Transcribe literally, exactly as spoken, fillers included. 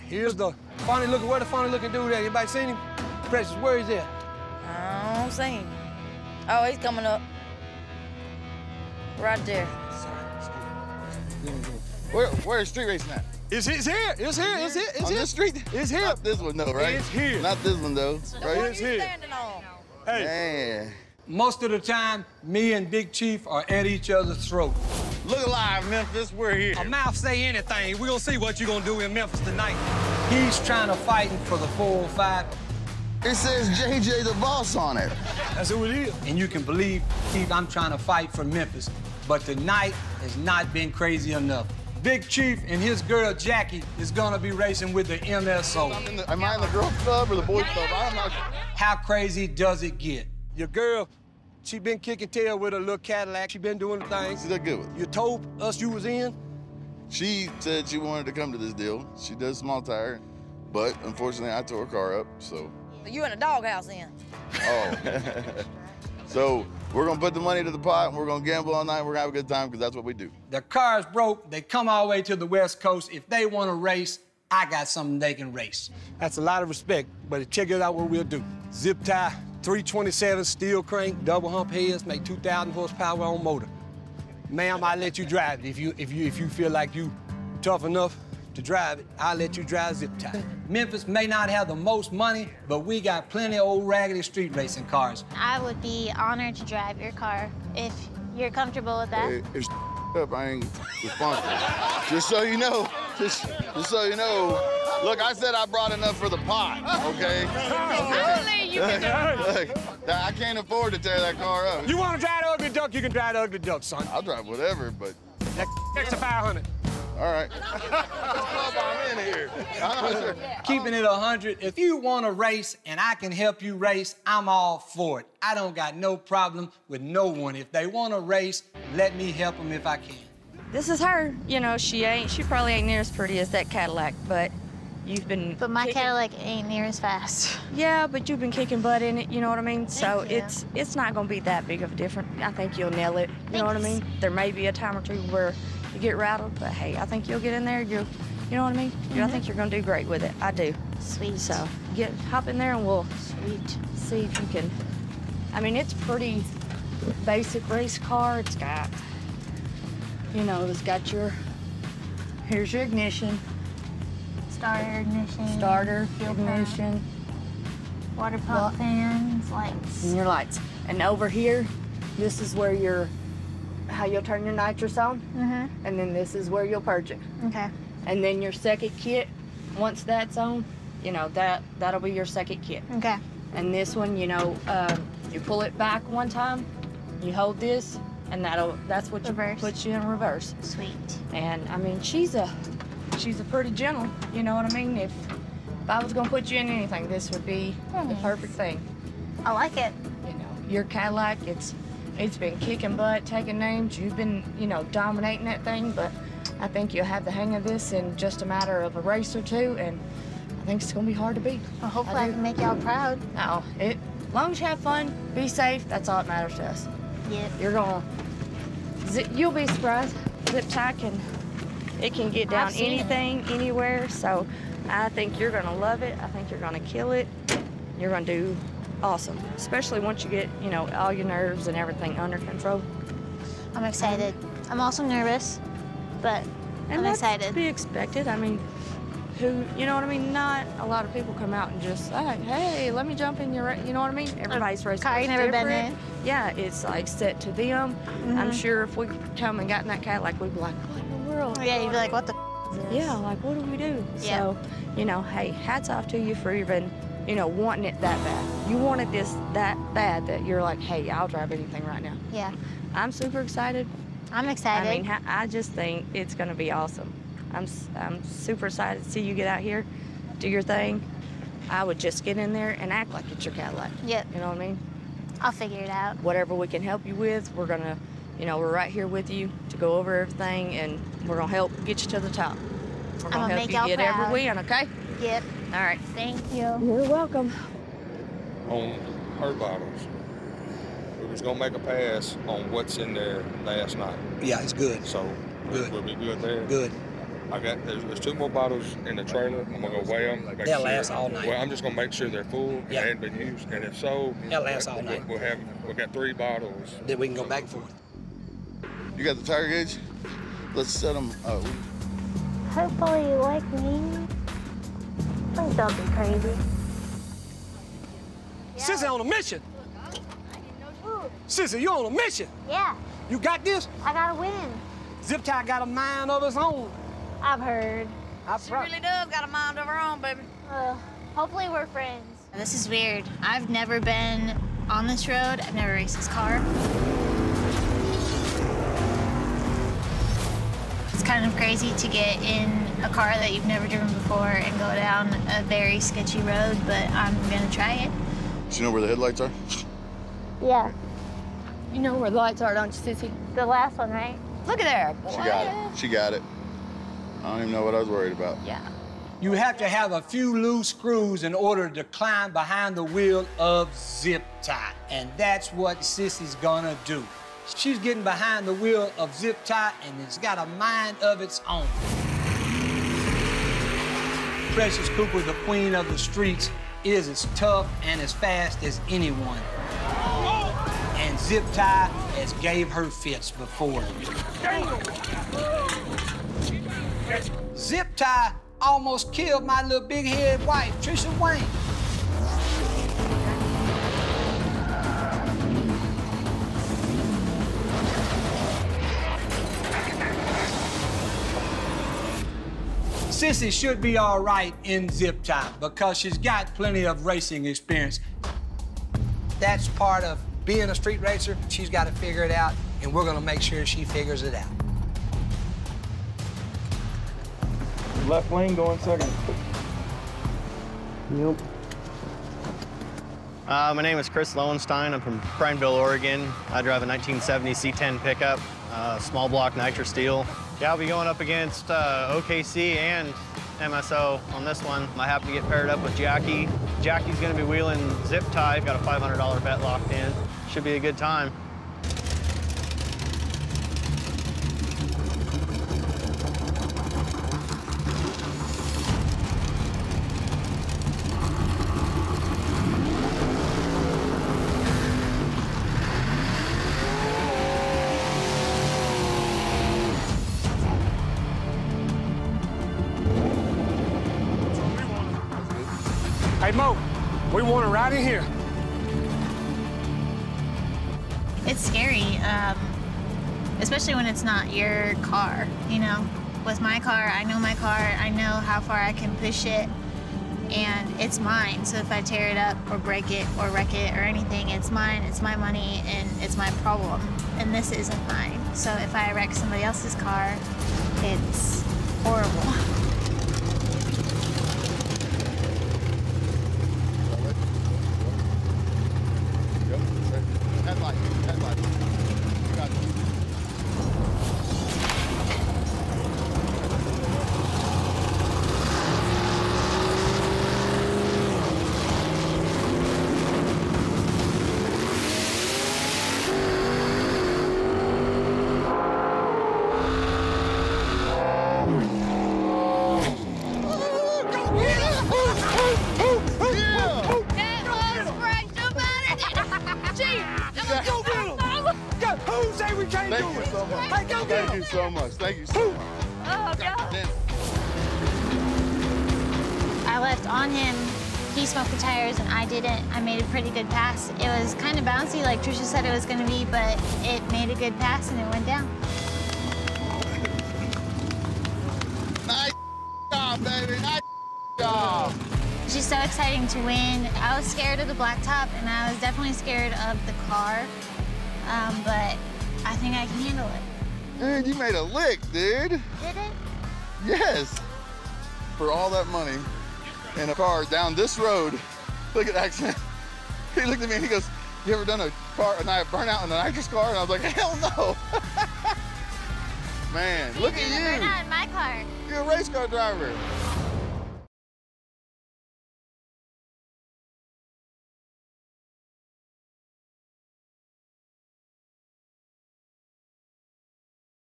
Here's the funny looking, where the funny looking dude at? Anybody seen him? Precious, where is he at? I don't see him. Oh, he's coming up. Right there. Where, where is street racing at? It's, it's here, it's here, it's here, it's on here. this street? It's here. Not this one though, right? It's here. Not this one though. The right? one It's you here. standing on. Hey. Man. Most of the time, me and Big Chief are at each other's throat. Look alive, Memphis, we're here. A mouth say anything. We're gonna see what you're gonna do in Memphis tonight. He's trying to fight for the four oh five. It says J J the Boss on it. That's who it is. And you can believe, Chief, I'm trying to fight for Memphis. But tonight has not been crazy enough. Big Chief and his girl, Jackie, is gonna be racing with the M S O. I'm in the, am I in the girls club or the boys club? I'm not sure. How crazy does it get? Your girl, she been kicking tail with her little Cadillac. She been doing the things. She look good with it. You told us you was in? She said she wanted to come to this deal. She does small tire, but unfortunately I tore her car up, so. You in a doghouse then? Oh. So we're gonna put the money to the pot and we're gonna gamble all night. We're gonna have a good time because that's what we do. The car's broke. They come all the way to the West Coast. If they want to race, I got something they can race. That's a lot of respect, but check it out what we'll do. Zip tie, three twenty-seven steel crank, double hump heads, make two thousand horsepower on motor. Ma'am, I'll let you drive it. If you, if you, if you feel like you tough enough to drive it, I'll let you drive Zip tie. Memphis may not have the most money, but we got plenty of old raggedy street racing cars. I would be honored to drive your car if you're comfortable with that. Hey, if up, I ain't responsible. Just so you know, just, just so you know. Look, I said I brought enough for the pot, okay? Only you can Look, I can't afford to tear that car up. You want to drive the ugly duck, you can drive the ugly duck, son. I'll drive whatever, but. That extra five hundred. All right. I'm in here. I'm not sure. Keeping it one hundred, if you want to race and I can help you race, I'm all for it. I don't got no problem with no one. If they want to race, let me help them if I can. This is her. You know, she ain't, she probably ain't near as pretty as that Cadillac, but you've been But my kicking, Cadillac ain't near as fast. Yeah, but you've been kicking butt in it, you know what I mean? So Thank you. it's it's not gonna be that big of a difference. I think you'll nail it, you know what I Thanks. mean? There may be a time or two where you get rattled, but hey, I think you'll get in there, you'll, you know what I mean? Mm-hmm. I think you're gonna do great with it, I do. Sweet. So get, hop in there and we'll Sweet. see if you can. I mean, it's pretty basic race car. It's got, you know, it's got your, here's your ignition, Starter, ignition. starter, fuel pump, ignition, water pump, Well- fans, lights. and your lights. And over here, this is where your, how you'll turn your nitrous on, Mm-hmm. and then this is where you'll purge it. Okay. And then your second kit, once that's on, you know, that, that'll be your second kit. Okay. And this one, you know, um, you pull it back one time, you hold this, and that'll, that's what Reverse. you, puts you in reverse. Sweet. And I mean, she's a, she's a pretty gentle, you know what I mean? If, if I was gonna put you in anything, this would be the Thanks. perfect thing. I like it. You know, your Cadillac, it's, it's been kicking butt, taking names. You've been, you know, dominating that thing, but I think you'll have the hang of this in just a matter of a race or two, and I think it's gonna be hard to beat. Well, hopefully I, do. can make y'all proud. No, it, as long as you have fun, be safe, that's all that matters to us. Yep. You're gonna, zip, you'll be surprised. Zip tie can, it can get down I've seen it. anything, anywhere. So I think you're gonna love it. I think you're gonna kill it. You're gonna do awesome, especially once you get, you know, all your nerves and everything under control. I'm excited. I'm also nervous, but And I'm that's excited. to be expected. I mean, who, you know what I mean? Not a lot of people come out and just, like, hey, let me jump in your, ra-" you know what I mean? Everybody's race car is you never been different. in. Yeah, it's like set to them. I'm Mhm. sure if we come and got in that Cadillac, we'd be like, what in the world? Yeah, you'd be like, what the f is this? Yeah, like, what do we do? Yeah. So, you know, hey, hats off to you for even, you know, wanting it that bad. You wanted this that bad that you're like, hey, I'll drive anything right now. Yeah. I'm super excited. I'm excited. I mean, ha- I just think it's going to be awesome. I'm, s- I'm super excited to see you get out here, do your thing. I would just get in there and act like it's your Cadillac. Yep. You know what I mean? I'll figure it out. Whatever we can help you with, we're going to, you know, we're right here with you to go over everything, and we're going to help get you to the top. We're I'ma going to help make you y'all get proud. every win, okay? Yep. All right. Thank you. You're welcome. On her bottles, we was gonna make a pass on what's in there last night. Yeah, it's good. So Good. we'll be good there. Good. I got, there's, there's two more bottles in the trailer. I'm gonna go weigh them. They'll sure. last all night. Well, I'm just gonna make sure they're full Yeah. and hadn't been used. And if so, They'll last all we'll, night. We'll have, we got three bottles. Then we can go back and forth. You got the tire gauge? Let's set them up. Hopefully you like me. Please don't be crazy. Sissy on a mission. Sissy, you on a mission. Yeah, You got this? I gotta win. Ziptie got a mind of his own. I've heard. I She really does got a mind of her own, baby. Uh, hopefully we're friends. This is weird. I've never been on this road. I've never raced this car. It's kind of crazy to get in a car that you've never driven before and go down a very sketchy road, but I'm gonna try it. Do you know where the headlights are? Yeah, You know where the lights are, don't you, Sissy? the last one, right? Look at there. She got it. She got it. I don't even know what I was worried about. Yeah. You have to have a few loose screws in order to climb behind the wheel of Ziptie. And that's what Sissy's gonna do. She's getting behind the wheel of Ziptie, and it's got a mind of its own. Precious Cooper, the queen of the streets, is as tough and as fast as anyone. And Ziptie has gave her fits before. Ziptie almost killed my little big-headed wife, Trisha Wayne. Sissy should be all right in Ziptie because she's got plenty of racing experience. That's part of being a street racer. She's got to figure it out, and we're gonna make sure she figures it out. Left lane going second. Yep. Uh, my name is Chris Lowenstein. I'm from Prineville, Oregon. I drive a nineteen seventy C ten pickup, uh, small block nitro steel. Yeah, I'll be going up against uh, O K C and M S O on this one. I happen to get paired up with Jackie. Jackie's gonna be wheeling Ziptie. Got a five hundred dollar bet locked in. Should be a good time. Hey, Mo, we want her right in here. It's scary, um, especially when it's not your car, you know? With my car, I know my car, I know how far I can push it, and it's mine. So if I tear it up or break it or wreck it or anything, it's mine, it's my money, and it's my problem. And this isn't mine. So if I wreck somebody else's car, it's horrible. Headlight, headlight. You got it. Thank you so much. Hey, go get Thank him. you so much. Thank you so much. Oh, God damn. I left on him. He smoked the tires and I didn't. I made a pretty good pass. It was kind of bouncy like Trisha said it was going to be, but it made a good pass and it went down. Nice job, baby. Nice job. It's just so exciting to win. I was scared of the blacktop and I was definitely scared of the car, um, but I think I can handle it. Dude, you made a lick, dude. Did it? Yes. For all that money in a car down this road. Look at that accident. He looked at me and he goes, you ever done a car, a burnout in a nitrous car? And I was like, hell no. Man, look at Did a you. burnout in my car. You're a race car driver.